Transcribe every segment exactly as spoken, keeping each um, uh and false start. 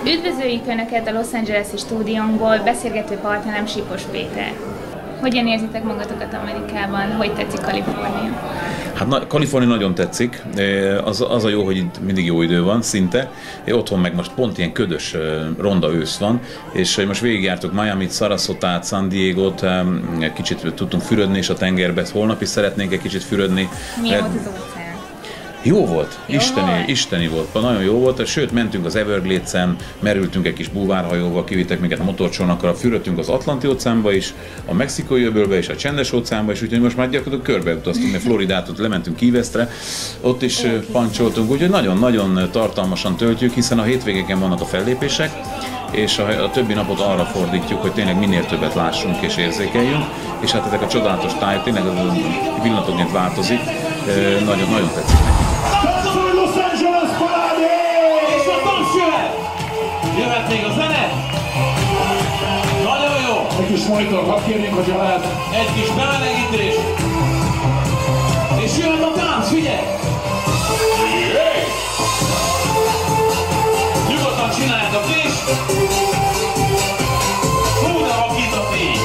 Üdvözöljük Önöket a Los Angeles-i stúdiónkból, beszélgető partnerem Sipos Péter. Hogyan érzitek magatokat Amerikában? Hogy tetszik Kalifornia? Hát na, Kalifornia nagyon tetszik, az, az a jó, hogy itt mindig jó idő van, szinte. Otthon meg most pont ilyen ködös, ronda ősz van, és most végigjártuk Miamit, Sarasotát, San Diegót, kicsit tudtunk fürödni, és a tengerbe holnap is szeretnénk egy kicsit fürödni. Milyen volt az óceán? Jó volt, Jó isteni, volt? isteni volt, nagyon jó volt, sőt mentünk az Everglades-en, merültünk egy kis búvárhajóval, kivittek minket a motorcsónakkal, fürödtünk az Atlanti óceánba is, a Mexikói öbölbe és a Csendes óceánba is, úgyhogy most már gyakorlatilag körbeutaztunk, mert Floridát, ott lementünk Key Westre, ott is Ó, pancsoltunk, úgyhogy nagyon-nagyon tartalmasan töltjük, hiszen a hétvégeken vannak a fellépések, és a, a többi napot arra fordítjuk, hogy tényleg minél többet lássunk és érzékeljünk, és hát ezek a csodálatos tájok tényleg pillanatokként változik, nagyon-nagyon tetszik neki. Los Angeles parádé! És a tans jöhet! Jöhet még a zene? Nagyon jó! Egy kis monitor, hadd kérnénk, hogyha lehet. Egy kis bemelegítés. És jöhet a tánc, figyelj! Hey! Nyugodtan csináljátok is! Hú, de vakít a fény!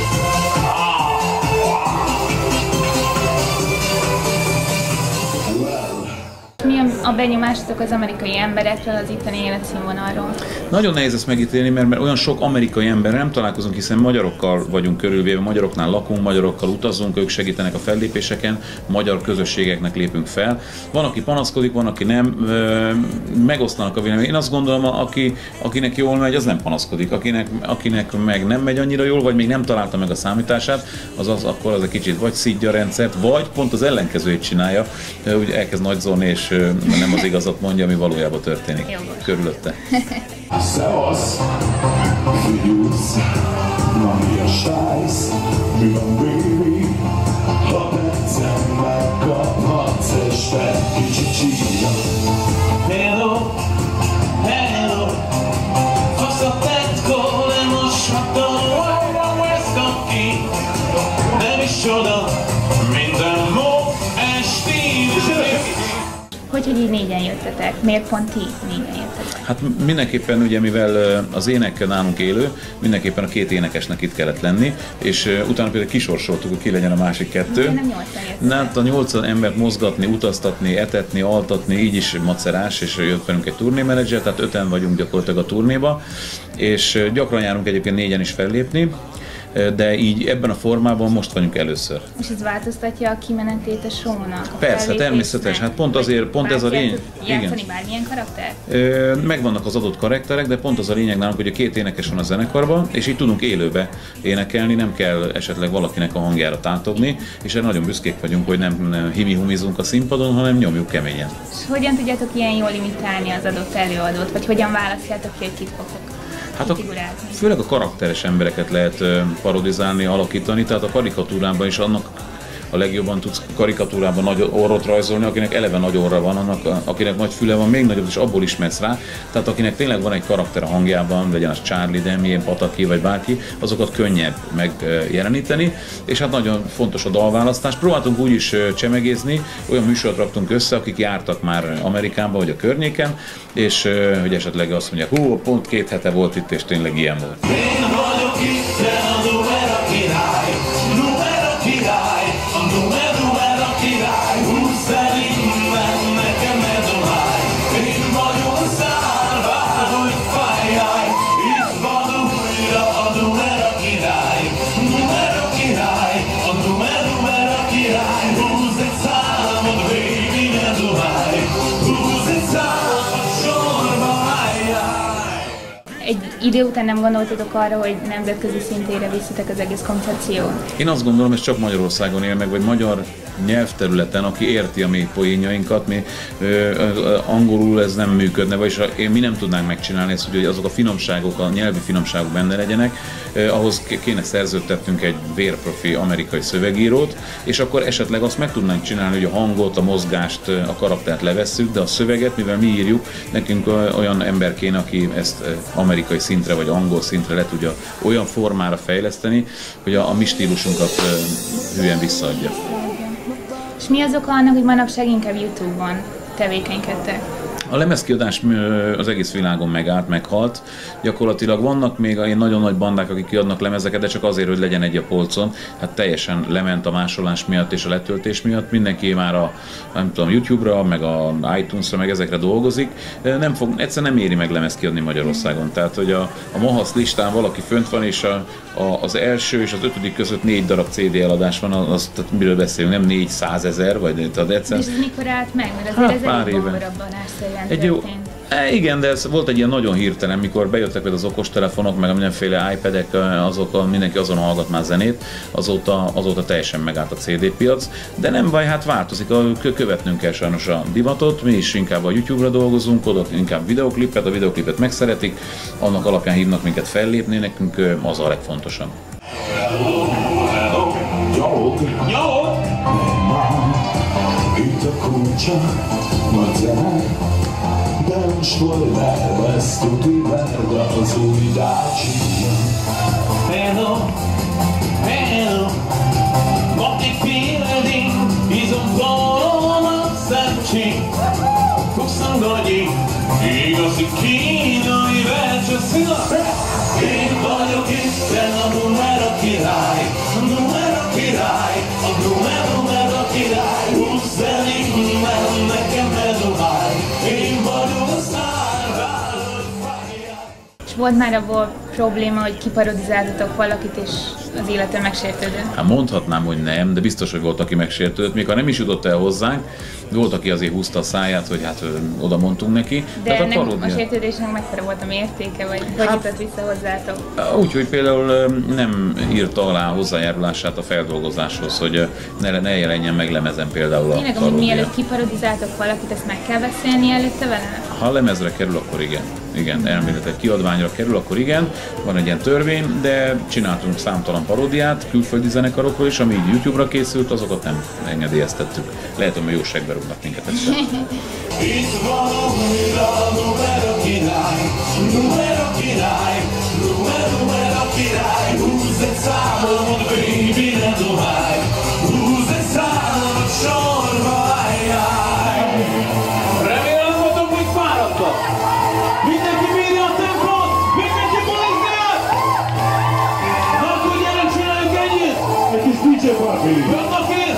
Mi a benyomásotok az amerikai emberekről, az itteni életszínvonalról? Nagyon nehéz ezt megítélni, mert, mert olyan sok amerikai emberrel nem találkozunk, hiszen magyarokkal vagyunk körülvéve, magyaroknál lakunk, magyarokkal utazunk, ők segítenek a fellépéseken, magyar közösségeknek lépünk fel. Van, aki panaszkodik, van, aki nem, megosztanak a vélemény. Én azt gondolom, aki, akinek jól megy, az nem panaszkodik, akinek, akinek meg nem megy annyira jól, vagy még nem találta meg a számítását, az, az akkor az egy kicsit vagy szidja a rendszert, vagy pont az ellenkezőjét csinálja, úgy elkezd nagyzolni, és nem az igazat mondja, ami valójában történik Jogos. körülötte. Szevasz, figyelsz, na mi a stájsz, mi van baby, ha percen megkaphatsz este kicsit csíja. Hello, hello, fasz a tetkó, lemoshatom, olyan ezt kap ki, nem is csoda, minden mód esti. Hogy, hogy így négyen jöttetek? Miért pont ti négyen jöttetek? Hát mindenképpen ugye, mivel az ének nálunk élő, mindenképpen a két énekesnek itt kellett lenni, és utána például kisorsoltuk, hogy ki legyen a másik kettő. Nem nyolcan jöttetek. Na, hát a nyolcan embert mozgatni, utaztatni, etetni, altatni, így is macerás, és jött velünk egy turnémenedzser, tehát öten vagyunk gyakorlatilag a turnéba, és gyakran járunk egyébként négyen is fellépni, de így ebben a formában most vagyunk először. És ez változtatja a kimenetét a show-nak? A Persze, természetes, hát pont azért, pont ez a lényeg. Játszani bármilyen karakter? Megvannak az adott karakterek, de pont az a lényeg nálunk, hogy a két énekes van a zenekarban, és így tudunk élőbe énekelni, nem kell esetleg valakinek a hangjára tátogni, és erre nagyon büszkék vagyunk, hogy nem himi-humizunk a színpadon, hanem nyomjuk keményen. És hogyan tudjátok ilyen jól imitálni az adott előadót, vagy hogyan választjátok ki, hogy kit fogtok? Hát a, főleg a karakteres embereket lehet parodizálni, alakítani, tehát a karikatúrában is annak a legjobban tudsz karikatúrában nagy orrot rajzolni, akinek eleve nagy orra van, annak, akinek nagy füle van, még nagyobb, és abból ismersz rá. Tehát akinek tényleg van egy karakter a hangjában, legyen az Charlie, Demi, Pataki vagy bárki, azokat könnyebb megjeleníteni, és hát nagyon fontos a dalválasztás. Próbáltunk úgy is csemegézni, olyan műsort raktunk össze, akik jártak már Amerikában vagy a környéken, és hogy esetleg azt mondják, hú, pont két hete volt itt, és tényleg ilyen volt. Én vagyok itt, a numera király, numera király, a numera, numera király, húsz szerintem nekem ez a lány. Én vagyok a szár, vár, hogy fájjál, itt van újra a numera király, numera király, a numera, numera király, húz egy számot, baby, ne dohálj, húz egy számot, sorba álljál. Egy idő után nem gondoltatok arra, hogy nemzetközi szintére viszitek az egész koncepciót? Én azt gondolom, ez csak Magyarországon él meg, vagy magyar nyelvterületen, aki érti a mi poénjainkat, mi ö, ö, angolul ez nem működne, vagyis én, mi nem tudnánk megcsinálni ezt, hogy azok a finomságok, a nyelvi finomságok benne legyenek, ö, ahhoz kéne szerződtettünk egy vérprofi amerikai szövegírót, és akkor esetleg azt meg tudnánk csinálni, hogy a hangot, a mozgást, a karaktert levesszük, de a szöveget, mivel mi írjuk, nekünk olyan ember kéne, aki ezt amerikai szintre vagy angol szintre le tudja olyan formára fejleszteni, hogy a, a mi stílusunkat ö, hülyen visszaadja. És mi az oka annak, hogy manapság inkább YouTube-on tevékenykedtek? A lemezkiadás az egész világon megállt, meghalt. Gyakorlatilag vannak még ilyen nagyon nagy bandák, akik kiadnak lemezeket, de csak azért, hogy legyen egy a polcon. Hát teljesen lement a másolás miatt és a letöltés miatt. Mindenki már a, nem tudom, YouTube-ra, meg a iTunes-ra, meg ezekre dolgozik. Nem fog, egyszer nem éri meg lemez kiadni Magyarországon. Tehát, hogy a, a Mahasz listán valaki fönt van, és a, a, az első és az ötödik között négy darab cé dé eladás van, az, tehát miről beszélünk, nem négyszázezer, vagy tehát egyszer. És ez mikor állt meg? Mert azért hát, ez pár egy éve. bomborabbanásszerűen Egy jó, történt. e, igen, de ez volt egy ilyen nagyon hirtelen, mikor bejöttek például az okostelefonok, meg a mindenféle iPad-ek, azok, mindenki azon hallgat már zenét, azóta, azóta teljesen megállt a cé dé piac, de nem baj, hát változik, követnünk kell sajnos a divatot, mi is inkább a YouTube-ra dolgozunk, oda inkább videoklipet, a videoklipet megszeretik, annak alapján hívnak minket fellépni, nekünk az a legfontosabb. Itt a kulcsa, a zene, de most spoilerbe, ezt tuti verde az új Dacia. Hello, hello, what a feeling, is a blown up searching. Fuxan gagyi, igazi kínai versenyszínak. Én vagyok itten a numera király, a numera király, a numera, numera király. Húsz zenékben nekem ez a vágy, én vagyok a sztár, várod fájját. És volt már abból probléma, hogy kiparodizáltatok valakit, és az illető megsértődött? Hát mondhatnám, hogy nem, de biztos, hogy volt, aki megsértődött, még ha nem is jutott el hozzánk, volt, aki azért húzta a száját, hogy hát oda mondtunk neki. De a, ennek paródia... a sértődésnek mekkora volt a mértéke, vagy hogy Hát- jutott vissza hozzátok? Úgyhogy például nem írta alá hozzájárulását a feldolgozáshoz, hogy ne, ne jelenjen meg lemezen például a Tényleg, amúgy paródia. mielőtt kiparodizáltok valakit, ezt meg kell beszélni előtte vele? Ha a lemezre kerül, akkor igen. Igen, elméletileg kiadványra kerül, akkor igen. Van egy ilyen törvény, de csináltunk számtalan paródiát külföldi zenekarokról is, ami így YouTube-ra készült, azokat nem engedélyeztettük. Lehet, hogy jó segbe rúgnak minket egyszer. Itt van újra a numera király, numera király, numera, numera király. Húzz egy számot, baby, ne dohálj, húzz egy számot, sorba álljál. Remélem voltam, hogy fáradtak. Mindenki bírja a tempót, mindenki polisztát. Na akkor gyerek, csináljuk együtt. Egy kis dé dzsé party! Jönnek én!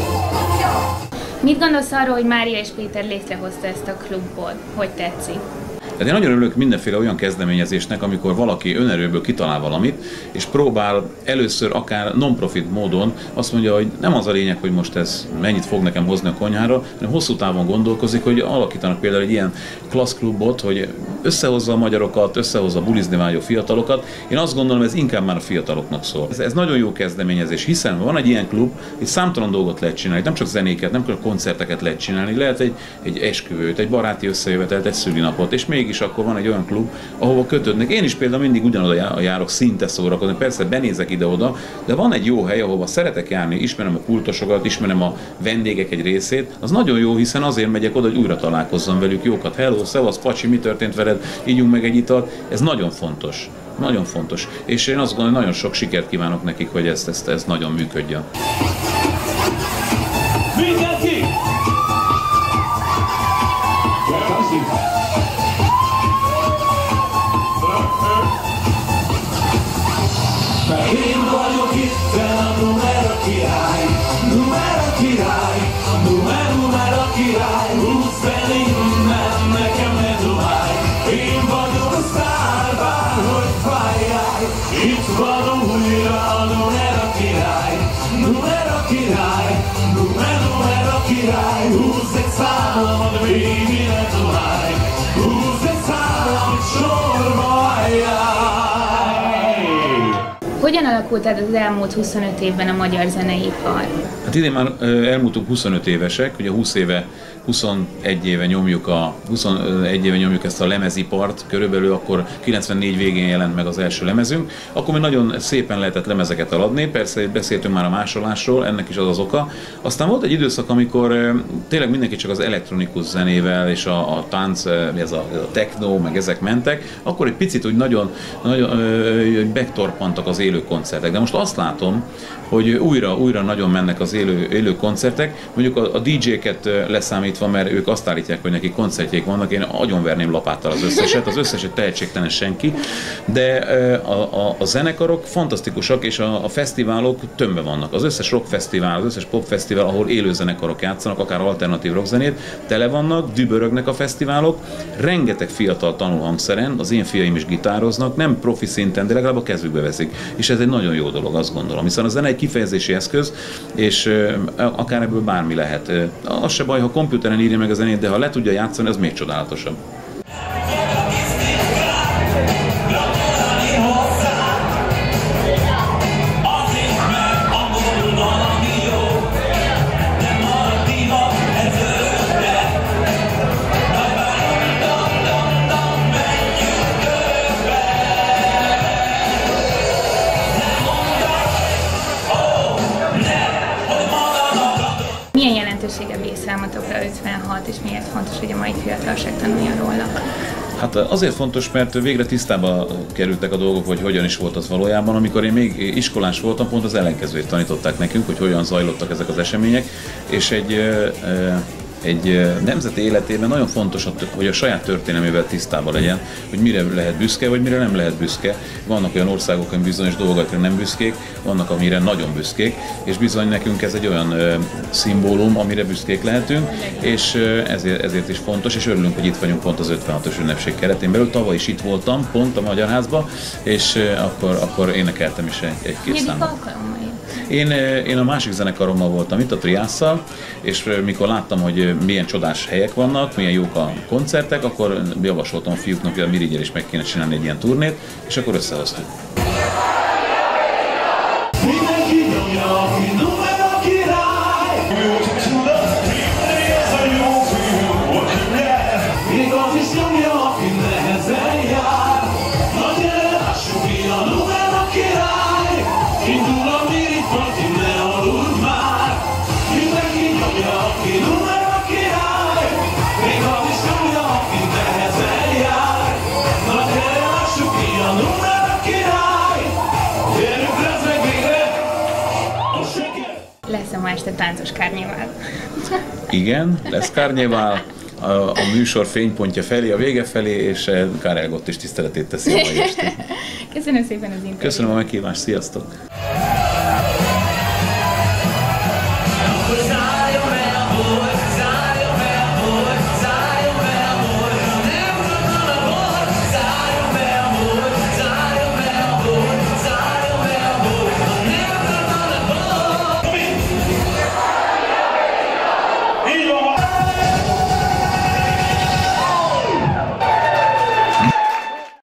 Mit gondolsz arról, hogy Mária és Péter létrehozta ezt a klubot? Hogy tetszik? Tehát én nagyon örülök mindenféle olyan kezdeményezésnek, amikor valaki önerőből kitalál valamit, és próbál először akár non-profit módon azt mondja, hogy nem az a lényeg, hogy most ez mennyit fog nekem hozni a konyhára, hanem hosszú távon gondolkozik, hogy alakítanak például egy ilyen klasszklubot, hogy összehozza a magyarokat, összehozza a bulizni vágyó fiatalokat. Én azt gondolom, ez inkább már a fiataloknak szól. Ez, ez nagyon jó kezdeményezés, hiszen van egy ilyen klub, itt számtalan dolgot lehet csinálni, nem csak zenéket, nem csak koncerteket lehet csinálni, lehet egy, egy esküvőt, egy baráti összejövetelt, egy szülinapot, és mégis akkor van egy olyan klub, ahova kötődnek. Én is például mindig ugyanoda járok szinte szórakozni, persze benézek ide-oda, de van egy jó hely, ahova szeretek járni, ismerem a pultosokat, ismerem a vendégek egy részét, az nagyon jó, hiszen azért megyek oda, hogy újra találkozzam velük, jókat, hello, szevasz, pacsi, mi történt veled, ígyunk meg egy italt, ez nagyon fontos. Nagyon fontos. És én azt gondolom, hogy nagyon sok sikert kívánok nekik, hogy ezt, ezt, ezt nagyon működjön. Mindenki! Én vagyok itten a numera király, numera király, numera, numera király. Húsz zenékben nekem ne dohálj, én vagyok a sztár, bárhogy fájjál. Itt van újra a numera király, numera király, numera, numera király. Húzz egy számot, baby, ne dohálj, húzz egy számot, sorba álljál. Hogyan alakult át az elmúlt huszonöt évben a magyar zeneipar? Hát idén már elmúltunk huszonöt évesek, ugye húsz éve, huszonegy éve nyomjuk, a, huszonegy éve nyomjuk ezt a lemezipart, körülbelül akkor kilencvennégy végén jelent meg az első lemezünk. Akkor még nagyon szépen lehetett lemezeket eladni, persze beszéltünk már a másolásról, ennek is az az oka. Aztán volt egy időszak, amikor tényleg mindenki csak az elektronikus zenével és a, a tánc, ez a, ez a techno, meg ezek mentek, akkor egy picit úgy nagyon, nagyon megtorpantak az élő koncertek. De most azt látom, hogy újra, újra nagyon mennek az élő, élő koncertek, mondjuk a, a dé dzséket leszámít fordítva, mert ők azt állítják, hogy neki koncertjeik vannak, én agyonverném lapáttal az összeset, az összeset tehetségtelen senki, de a, a, a zenekarok fantasztikusak, és a, a fesztiválok tömve vannak. Az összes rockfesztivál, az összes popfesztivál, ahol élő zenekarok játszanak, akár alternatív rockzenét, tele vannak, dübörögnek a fesztiválok, rengeteg fiatal tanul hangszeren, az én fiaim is gitároznak, nem profi szinten, de legalább a kezükbe veszik. És ez egy nagyon jó dolog, azt gondolom. Hiszen a zene egy kifejezési eszköz, és akár ebből bármi lehet. Az se baj, ha komputeren írja meg a zenét, de ha le tudja játszani, az még csodálatosabb. Milyen jelentősége bír számotokra ötvenhat, és miért fontos, hogy a mai fiatalság tanuljon róla? Hát azért fontos, mert végre tisztába kerültek a dolgok, hogy hogyan is volt az valójában. Amikor én még iskolás voltam, pont az ellenkezőjét tanították nekünk, hogy hogyan zajlottak ezek az események, és egy egy nemzet életében nagyon fontos, hogy a saját történelmével tisztában legyen, hogy mire lehet büszke, vagy mire nem lehet büszke. Vannak olyan országok, amik bizonyos dolgokra nem büszkék, vannak, amire nagyon büszkék, és bizony nekünk ez egy olyan ö, szimbólum, amire büszkék lehetünk, és ö, ezért, ezért is fontos, és örülünk, hogy itt vagyunk pont az ötvenhatos ünnepség keretén belül. Tavaly is itt voltam, pont a Magyar Házban, és ö, akkor, akkor énekeltem is egy, egy-két számot. Én, én a másik zenekarommal voltam itt, a Triásszal, és mikor láttam, hogy milyen csodás helyek vannak, milyen jók a koncertek, akkor javasoltam a fiúknak, hogy a Mirigyel is meg kéne csinálni egy ilyen turnét, és akkor összehoztuk. Mindenki nyomja, aki numer a király. Ez a jó fiú, aki nyer. Még az is nyomja, aki nehezen jár. Na gyere, lássuk, ki a numer a király. Indul a Mirigy parti, ne aludj már. Mindenki nyomja, aki numer a király. Még az is nyomja, aki nehezen jár. Na gyere, lássuk, ki a numer a király. Gyerünk, rezeg végre a siker. Lesz-e ma este táncos kárnyévál? Igen, lesz kárnyévál. A, a műsor fénypontja felé, a vége felé, és Karel Gott is tiszteletét teszi a mai estét. Köszönöm szépen az interjút. Köszönöm a meghívást, sziasztok!